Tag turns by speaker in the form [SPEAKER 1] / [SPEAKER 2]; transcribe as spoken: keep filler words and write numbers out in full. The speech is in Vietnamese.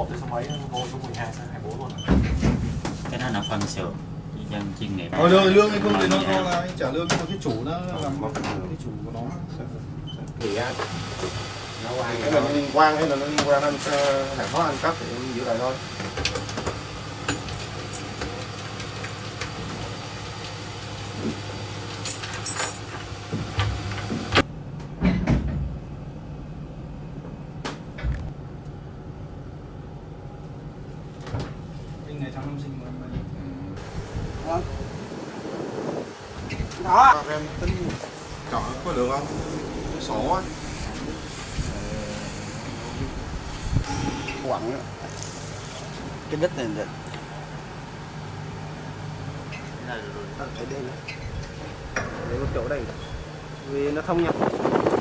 [SPEAKER 1] một tới số mấy vô số mười hai sang hai mươi bốn luôn.
[SPEAKER 2] Cái đó là phân xưởng dân chuyên nghiệp.
[SPEAKER 3] Ờ lương lương hay không thì nó nó là anh trả lương cho cái chủ nó làm cái chủ của nó.
[SPEAKER 4] Thì á, cái là nó liên quan hay là nó liên quan đến hàng hóa ăn cắp thì em giữ lại thôi.
[SPEAKER 3] Ngày tháng năm sinh của em đây.
[SPEAKER 4] Vâng. Đó. Em tính chọn có được không? Cái sổ á.
[SPEAKER 5] Quặng cái đất này là
[SPEAKER 4] Phải đây nữa. Để một chỗ đây vì nó thông nhau.